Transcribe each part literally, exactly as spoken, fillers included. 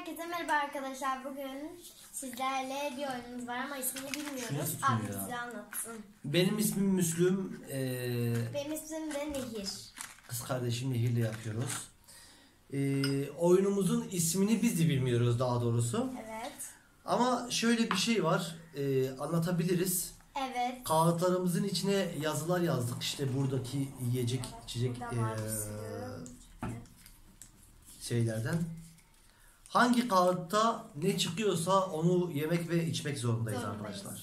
Herkese merhaba arkadaşlar. Bugün sizlerle bir oyunumuz var ama ismini bilmiyoruz. Abi size anlatsın. Benim ismim Müslüm. Ee, Benim ismim de Nehir. Kız kardeşim Nehir'le yapıyoruz. Ee, oyunumuzun ismini biz de bilmiyoruz daha doğrusu. Evet. Ama şöyle bir şey var. Ee, anlatabiliriz. Evet. Kağıtlarımızın içine yazılar yazdık. İşte buradaki yiyecek, Evet, içecek ee, şeylerden. Hangi kağıtta ne çıkıyorsa onu yemek ve içmek zorundayız, zorundayız arkadaşlar.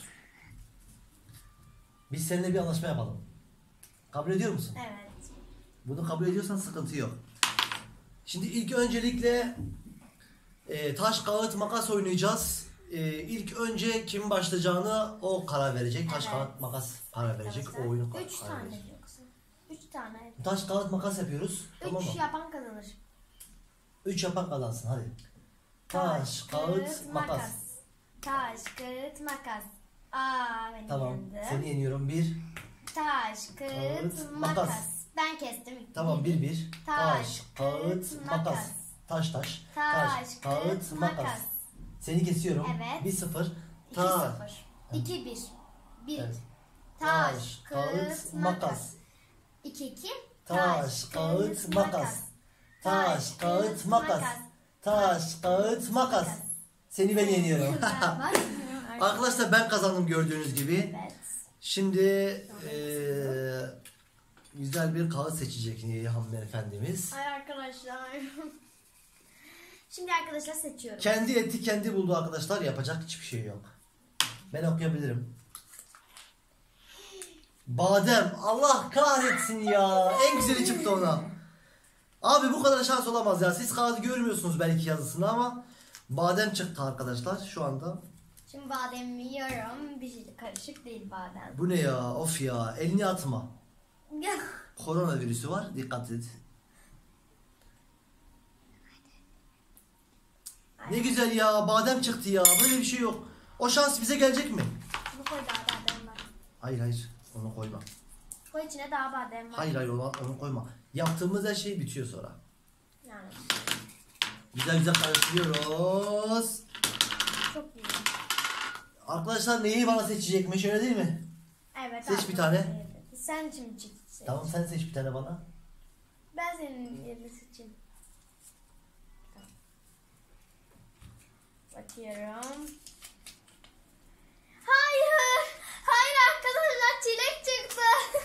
Biz seninle bir anlaşma yapalım. Kabul ediyor musun? Evet. Bunu kabul ediyorsan sıkıntı yok. Şimdi ilk öncelikle e, taş kağıt makas oynayacağız. E, ilk önce kim başlayacağını o karar verecek. Taş Evet. kağıt makas karar verecek. O oyunu karar Üç tane verecek. yoksa. Üç tane. Taş kağıt makas yapıyoruz. Üç Tamam mı? yapan kazanır. Üç yapan kazansın hadi. Taş, kağıt, makas. Taş, kağıt, makas. Aa, beni Tamam. yendi. Seni yeniyorum. Bir. Taş, kağıt, Kağıt, makas. makas. Ben kestim. Tamam bir bir. Taş, kağıt, makas. makas. Taş taş. Taş, kağıt, makas. Seni kesiyorum. Evet. Bir sıfır. İki Ta- sıfır. İki bir. Bir. Evet. Taş, kağıt, makas. İki iki. Taş, kağıt, makas. Taş, kağıt, makas. Taş, kağıt, makas. Seni ben yeniyorum. Arkadaşlar ben kazandım gördüğünüz gibi. Evet. Şimdi eee, güzel bir kağıt seçecek Niye hanımefendimiz. Ay arkadaşlar. Şimdi arkadaşlar seçiyorum. Kendi etti kendi buldu arkadaşlar. Yapacak hiçbir şey yok. Ben okuyabilirim. Badem. Allah kahretsin ya. En güzeli çıktı ona. Abi bu kadar şans olamaz ya. Siz kağıdı görmüyorsunuz belki yazısını ama badem çıktı arkadaşlar şu anda. Şimdi bademimi yiyorum. Bir şey karışık değil badem. Bu ne ya? Of ya. Elini atma. Koronavirüsü var. Dikkat et. Ne güzel ya. Badem çıktı ya. Böyle bir şey yok. O şans bize gelecek mi? Bunu koy daha badem var. Hayır hayır. Onu koyma. Koy içine daha badem var. Hayır hayır onu, onu koyma. Yaptığımız her şey bitiyor sonra. Yani. Güzel güzel karıştırıyoruz. Çok iyi. Arkadaşlar neyi bana seçecekmiş öyle değil mi? Evet. Seç abi. bir tane. Evet. Sen şimdi seç. Tamam sen seç bir tane bana. Ben senin yerini seçeyim. Tamam. Bakıyorum. Hayır. Hayır arkadaşlar çilek çıktı.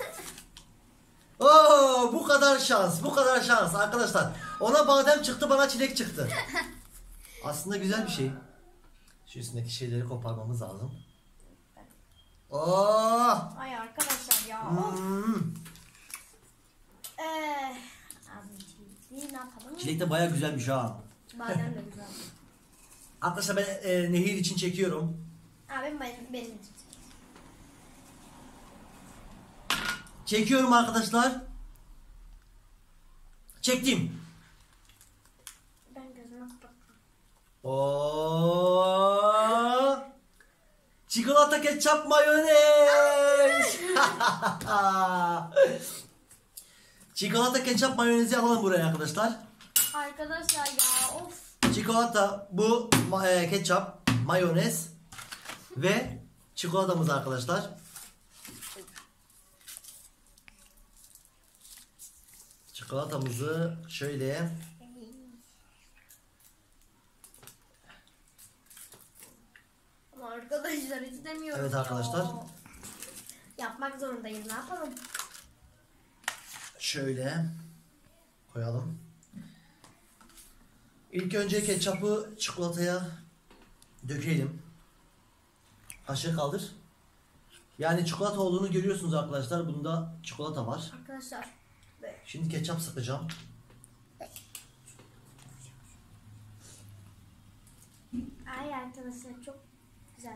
Oo bu kadar şans bu kadar şans arkadaşlar. Ona badem çıktı bana çilek çıktı. Aslında güzel bir şey. Şu üstündeki şeyleri koparmamız lazım. Oo. Ay arkadaşlar ya. Of. Hmm. Ee, abi çileği ne yapalım? Çilek de baya güzelmiş ha. Badem de güzel. Arkadaşlar ben e, Nehir için çekiyorum. Abi benim, benim için. Çekiyorum arkadaşlar. Çektim. Ben gözümü kapattım. Oo! Çikolata, ketçap, mayonez. Çikolata, ketçap, mayonezi alalım buraya arkadaşlar. Arkadaşlar ya of. Çikolata, bu ma- e, ketçap, mayonez ve çikolatamız arkadaşlar. Çikolatamızı şöyle Ama arkadaşlar istemiyorum. Evet ya. arkadaşlar. Yapmak zorundayız ne yapalım? şöyle koyalım. İlk önce ketçapı çikolataya dökelim. Kaşığı kaldır. Yani çikolata olduğunu görüyorsunuz arkadaşlar. Bunda çikolata var. Arkadaşlar. Böyle. Şimdi ketçap sıkacağım. Ay arkadaşlar çok güzel.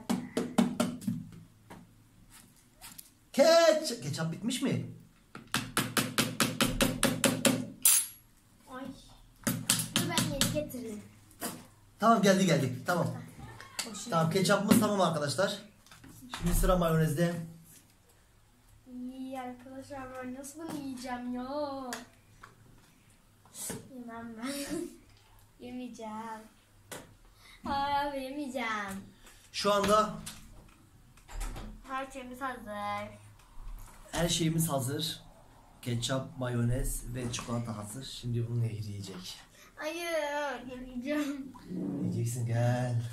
Keç. Ketçap bitmiş mi? Ay. Dur ben yeni getireyim. Tamam geldi geldi. Tamam. Boşuna. Tamam ketçapımız tamam arkadaşlar. Şimdi sıra mayonezde. İyi arkadaşlar ben nasıl bunu yiyeceğim ya? Yemem ben. Yemeyeceğim. Hayır abi yemeyeceğim. Şu anda Her şeyimiz hazır. her şeyimiz hazır. Ketçap, mayonez ve çikolata hazır. Şimdi bunu Nehir yiyecek. Hayır yemeyeceğim. Yiyeceksin, gel.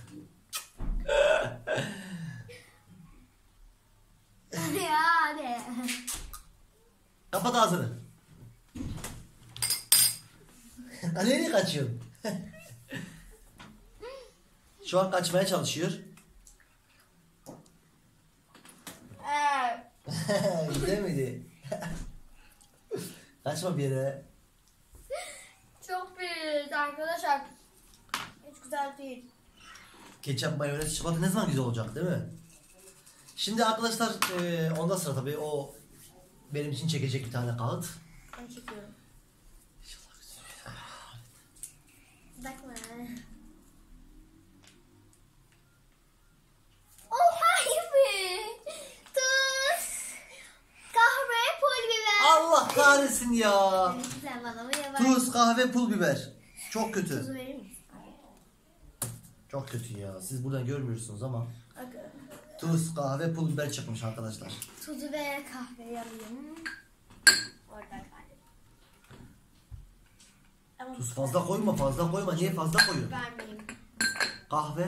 Hadi hadi. Kapat ağzını. Nereye kaçıyorsun? Şu an kaçmaya çalışıyor. Evet. Güzel miydi? Kaçma bir yere. Çok büyük arkadaşlar. Hiç güzel değil. Ketçap, mayonez, çikolata ne zaman güzel olacak değil mi? Şimdi arkadaşlar e, onda sıra tabii o benim için çekecek bir tane kağıt. Ben çekiyorum. Bakma. Oh hayır be. Tuz. Kahve, pul biber. Allah kahretsin ya. Sen bana mı yapar? Tuz, kahve, pul biber. Çok kötü. Tuzu verir misin? Çok kötü ya. Siz buradan görmüyorsunuz ama. Bakın. Tuz, kahve, pul biber çıkmış arkadaşlar. Tuzu ve kahveyi alayım. Orada galiba. Ama Tuz fazla koyma, fazla koyma. Niye fazla koyuyorsun? vermeyeyim. Kahve.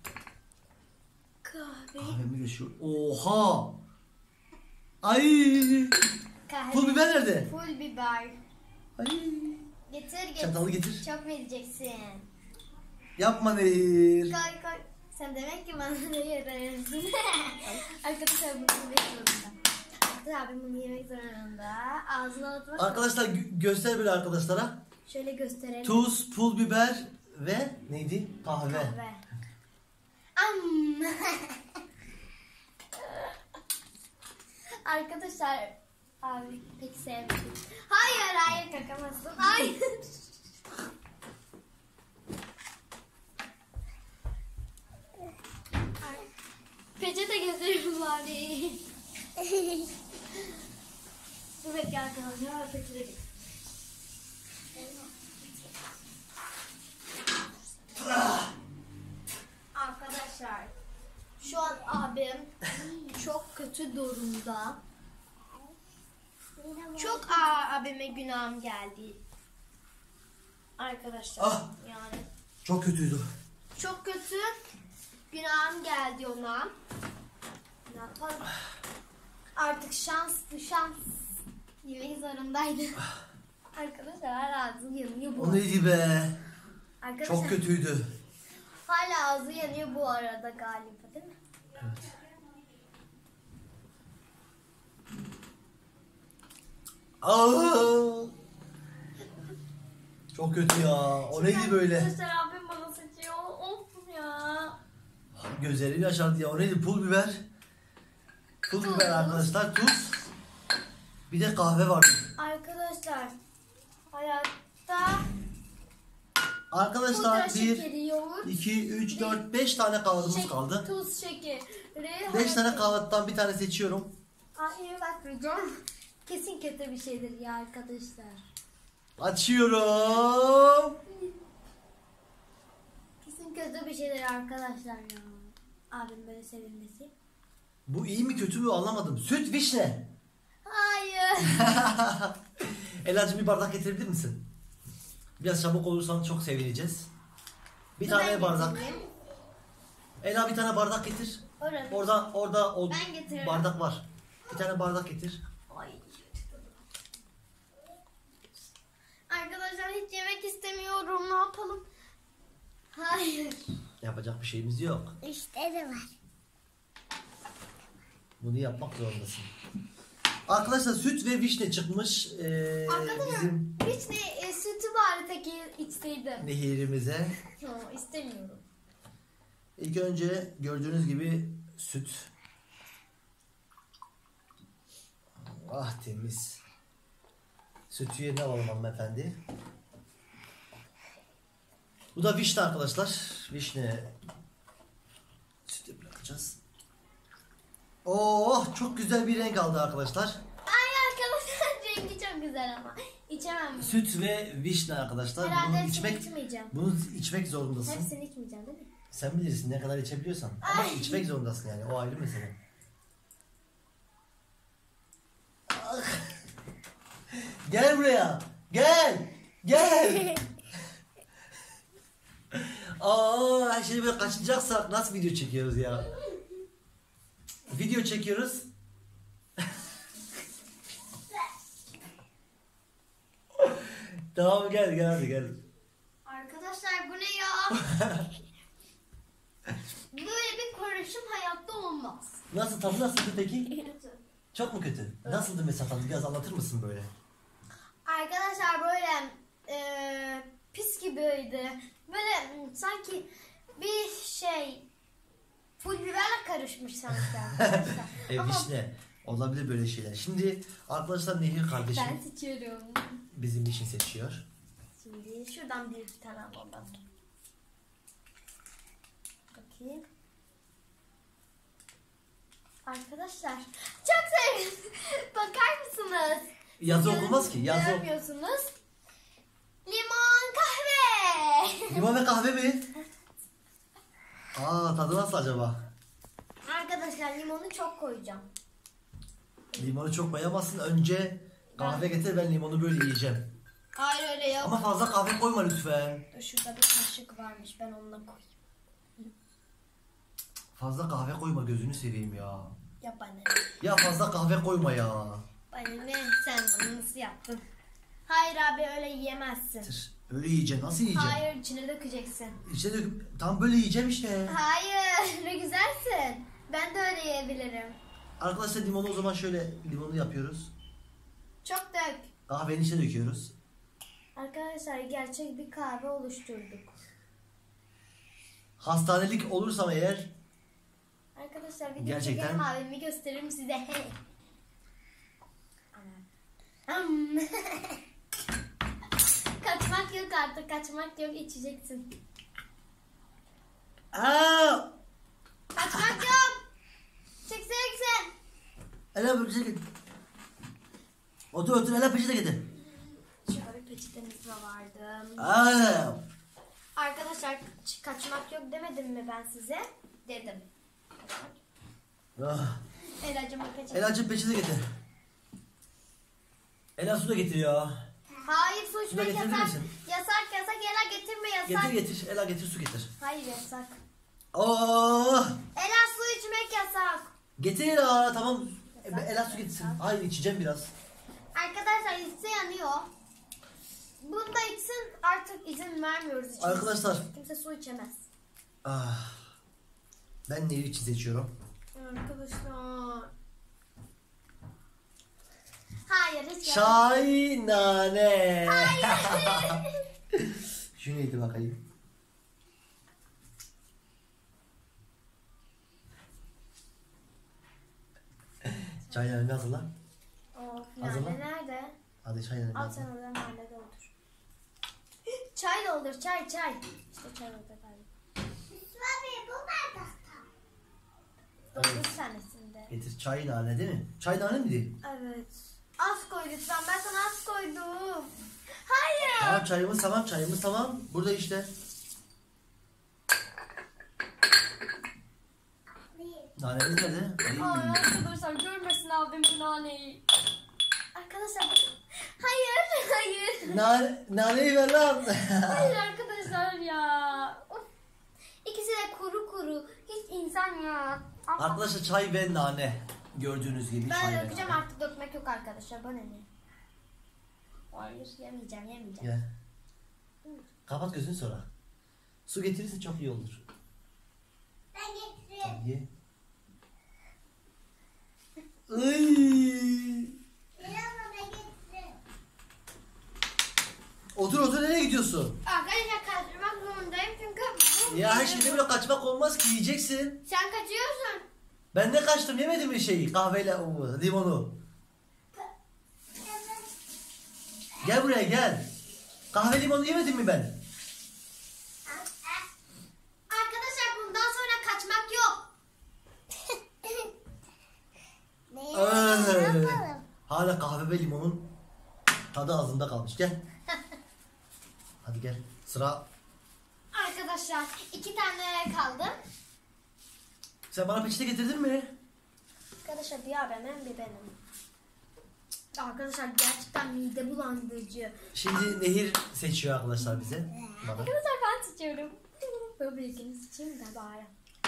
Kahve. Kahvemi geçiyor. Oha! Ay! Kahve. Pul biber nerede? Pul biber. Ay! Getir getir. Çatalı getir. Çok vereceksin. Yapma Nehir. Koy koy. Sen demek ki bana ne yedirsin. Arkadaşlar bunu yemek zorunda. Arkadaşlar abim bunu yemek zorunda. Ağzına atmak. Arkadaşlar gö- göster böyle arkadaşlara. Şöyle gösterelim. Tuz, pul biber ve neydi? Kahve. Kahve. Am. Arkadaşlar abi pek sevmedim. Hayır hayır kakamazsın. Hayır. Ay, peçete getiriyorum bari. Dur bekle arkadaşlar peçete getir. Arkadaşlar şu an abim çok kötü durumda. Çok a- abime günahım geldi. Arkadaşlar Ah! yani Çok kötüydü. çok kötü günahım geldi ona. Ne yapalım? Artık şans şans yemek zorundaydı. Arkadaşlar hala ağzı yanıyor bu. O neydi be? Arkadaşlar Çok kötüydü. hala ağzı yanıyor bu arada galiba değil mi? Evet. Aa! Çok kötü ya. O neydi böyle? Arkadaşlar abim bana seçiyor. Of ya. Gözlerini yaşardı ya. O neydi? Pul biber. Pul Tuz. biber arkadaşlar. Tuz. Bir de kahve vardı. Arkadaşlar hayatta Arkadaşlar pudra bir, şekeri, yoğurt, iki, üç, dört, beş tane kağıdımız şek- kaldı. tuz şekeri. Beş tane kağıttan bir tane seçiyorum. Hayır bakmayacağım. Kesin kötü bir şeydir ya arkadaşlar. Açıyorum. Kesin kötü bir şeydir arkadaşlar ya. Abim böyle sevinmesi. Bu iyi mi kötü mü anlamadım. Süt vişne. Hayır. Elacığım bir bardak getirebilir misin? Biraz çabuk olursan çok sevineceğiz. Bir tane Ben bardak. getireyim. Ela bir tane bardak getir. Orada. Orada orada o Ben getiririm. bardak var. Bir tane bardak getir. Ay. Arkadaşlar hiç yemek istemiyorum. Ne yapalım? Hayır. Yapacak bir şeyimiz yok. İşte de var. Bunu yapmak zorundasın. Arkadaşlar süt ve vişne çıkmış ee, Arkadaşlar bizim hiç ne e, sütü bari tek içseydim. nehirimize. Yo, istemiyorum. İlk önce gördüğünüz gibi süt. Ah temiz. Sütü yerine alalım hanımefendi. Bu da vişne arkadaşlar. Vişne. Sütü bırakacağız. Oh çok güzel bir renk aldı arkadaşlar. Ay arkadaşlar rengi çok güzel ama. İçemem bunu. Süt ve vişne arkadaşlar. Herhalde Bunu hepsini içmek, içmeyeceğim. bunu içmek zorundasın. Hepsini içmeyeceğim değil mi? Sen bilirsin ne kadar içebiliyorsan. Ama Ay. içmek zorundasın yani. O ayrı mesele. Ah. Gel buraya. Gel. Gel. Aa, her şeyi böyle kaçacaksak nasıl video çekiyoruz ya? Video çekiyoruz. Tamam gel gel hadi gel. Arkadaşlar bu ne ya? Böyle bir karışım hayatta olmaz. Nasıl, tadı nasıldı peki? Çok mu kötü? Nasıldı mesela tadı? Biraz anlatır mısın böyle? Arkadaşlar böyle e, pis gibiydi. Böyle m, sanki bir şey pul biberle karışmış sanki arkadaşlar. E Ama vişne. Olabilir böyle şeyler. Şimdi arkadaşlar Nehir kardeşim ben seçiyorum. bizim için seçiyor. Şimdi şuradan bir tane alalım. Bakayım. Arkadaşlar çok sevdim. Bakar mısınız? Yazı okunmaz ki. Yazı ok- Görmüyorsunuz. Limon kahve. Limon ve kahve mi? Aa, tadı nasıl acaba? Arkadaşlar limonu çok koyacağım. Limonu çok koyamazsın. Önce kahve getir, ben limonu böyle yiyeceğim. Hayır öyle yok. Ama fazla kahve koyma lütfen. Dur, şurada bir kaşık varmış, ben onunla koyayım. Fazla kahve koyma, gözünü seveyim ya. Ya bana. Ya fazla kahve koyma ya. Bana ne? Sen bunu nasıl yaptın? Hayır abi öyle yiyemezsin. Tır, öyle yiyeceksin. Nasıl yiyeceksin? Hayır içine dökeceksin. İşte de, tam böyle yiyeceğim işte. Hayır ne güzelsin. Ben de öyle yiyebilirim. Arkadaşlar limonu o zaman şöyle limonu yapıyoruz. Çok dök. Kahvenin içine döküyoruz. Arkadaşlar gerçek bir kahve oluşturduk. Hastanelik olursam eğer Arkadaşlar video Gerçekten- çekelim, abimi gösteririm size. Am. Kaçmak yok artık, kaçmak yok, içeceksin. Aa! Kaçmak yok. Çekeceksin. Ela bir şey getir. Otur otur, Ela peçete getir. Şöyle peçetemiz de vardı. Aa! Arkadaşlar ç- kaçmak yok demedim mi ben size? Dedim. Ah. Elacığıma peçete. Elacığım peçete getir. Ela su da getir ya. Hayır su Su da içmek getirebilir yasak. misin? Yasak yasak, Ela getirme yasak. Getir getir. Ela getir su getir. Hayır yasak. Oh! Ela su içmek yasak. Getir Ela, tamam. E, Ela su getirsin. Hayır, içeceğim biraz. Arkadaşlar içse yanıyor. Bunu da içsin, artık izin vermiyoruz içmesine. Arkadaşlar. Kimse su içemez. Ah. Ben Nehir için seçiyorum. Arkadaşlar. Hayır hiç yapma. Çay nane. Hayır. Şu neydi bakayım? Çay nane hazırla. Of, Hazırla. nane nerede? Hadi çay nane Al hazırla. sen oradan nane doldur. Çay doldur, çay çay. İşte çay orada galiba. Doldur Evet. tanesinde. Getir çay nane değil mi? Çay nane miydi? Evet. Az koy lütfen, ben sana az koydum. Hayır. Tamam çayımız tamam, çayımız tamam. Burada işte. Nanemiz nerede? Ay Ay. arkadaşlar görmesin abim bu naneyi. Arkadaşlar hayır hayır. Nane, naneyi ver lan. Hayır arkadaşlar ya. Of. İkisi de kuru kuru. Hiç insan ya. Ama Arkadaşlar çay ve nane. Gördüğünüz gibi çay ben ve dökeceğim nane. artık, dökmek yok arkadaşlar. Bana ne? Hayır yemeyeceğim yemeyeceğim. Gel. Kapat gözünü sonra. Su getirirse çok iyi olur. Ben getireyim. Tamam, ye. Iy. Otur otur, nereye gidiyorsun? Arkadaşlar kaçırmak zorundayım çünkü bu Ya şimdi böyle kaçmak olmaz ki, yiyeceksin. sen kaçıyorsun. Ben de kaçtım, yemedim mi şeyi, kahveyle o, limonu. Gel buraya gel. Kahve limonu yemedim mi ben? Arkadaşlar bundan sonra kaçmak yok. Ee, hala kahve ve limonun tadı ağzında kalmış. Gel. Hadi gel. Sıra. arkadaşlar. iki tane kaldı. Sen bana peçete getirdin mi? Arkadaşlar bir abim hem bir benim. Arkadaşlar gerçekten mide bulandırıcı. Şimdi Nehir seçiyor arkadaşlar bize. Bana. Arkadaşlar ben seçiyorum. Böyle ikini seçeyim de bari.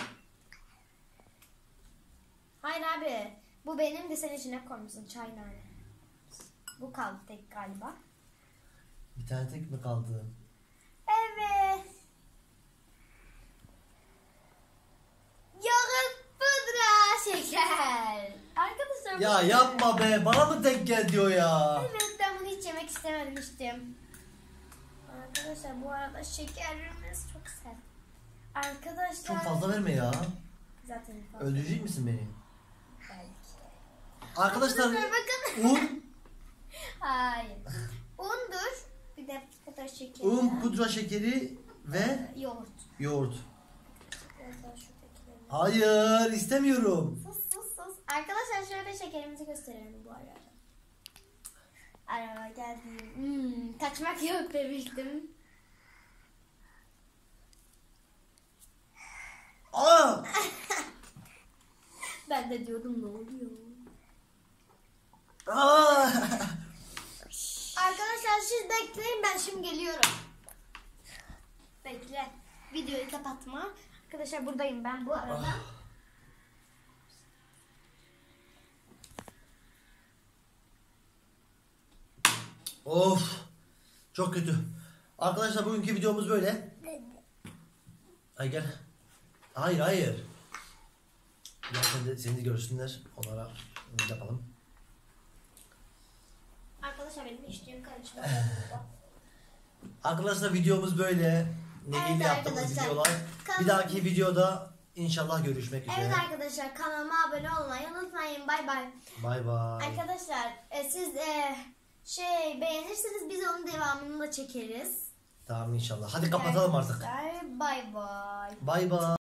Hayır abi. Bu benim de sen içine koymuşsun çay nane. Bu kaldı tek galiba. Bir tane tek mi kaldı? Evet. Yoğurt, pudra, şeker. Arkadaşlar Ya bu- yapma be, bana mı tek gel diyor ya. Evet ben bunu hiç yemek istememiştim. Arkadaşlar bu arada şekerimiz çok sert. Arkadaşlar. Çok fazla verme ya. Zaten fazla. Öldürecek misin beni? Belki. Arkadaşlar Arkadaşlar bakın. un, Hayır. Undur. Bir de pudra şekeri. un, pudra şekeri ve Yoğurt. yoğurt. Biraz daha şuradakileri. Hayır, istemiyorum. Sus sus sus. Arkadaşlar şöyle şekerimizi gösterelim bu arada. Araba geldi. Hmm, kaçmak yok demiştim. Aa! Ben de diyordum ne oluyor? Aa! Arkadaşlar siz bekleyin ben şimdi geliyorum. Bekle. Videoyu kapatma. Arkadaşlar buradayım ben bu arada. Of! Çok kötü. Arkadaşlar bugünkü videomuz böyle. Ay gel. Hayır hayır. Gel sen de, seni de görsünler. Onlara bunu yapalım. Arkadaşlar benim içtiğim karışma. Arkadaşlar videomuz böyle. Negi'yle Evet yaptığımız arkadaşlar. videolar. Kan- Bir dahaki videoda inşallah görüşmek üzere. Evet arkadaşlar kanalıma abone olmayı unutmayın. Bay bay. Bay bay. Arkadaşlar e, siz e, şey beğenirseniz biz onun devamını da çekeriz. Tamam inşallah. Hadi kapatalım artık. Arkadaşlar, bay bay. Bay bay.